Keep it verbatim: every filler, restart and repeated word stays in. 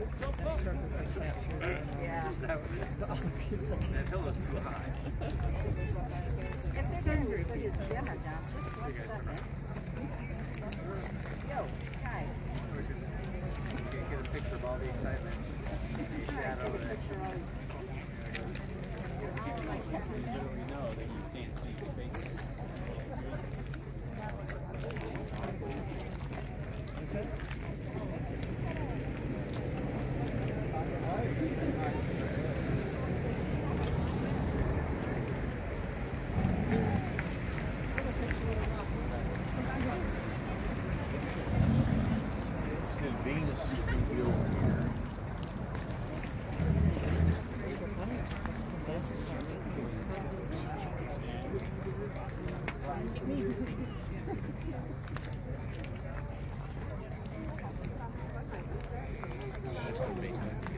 Yeah. That pillow's too high. If they're going to put his camera down, just one second. Yo, guys. Get a picture of all the excitement. The shadow that you literally know that you can't see your face. Venus is over here. That's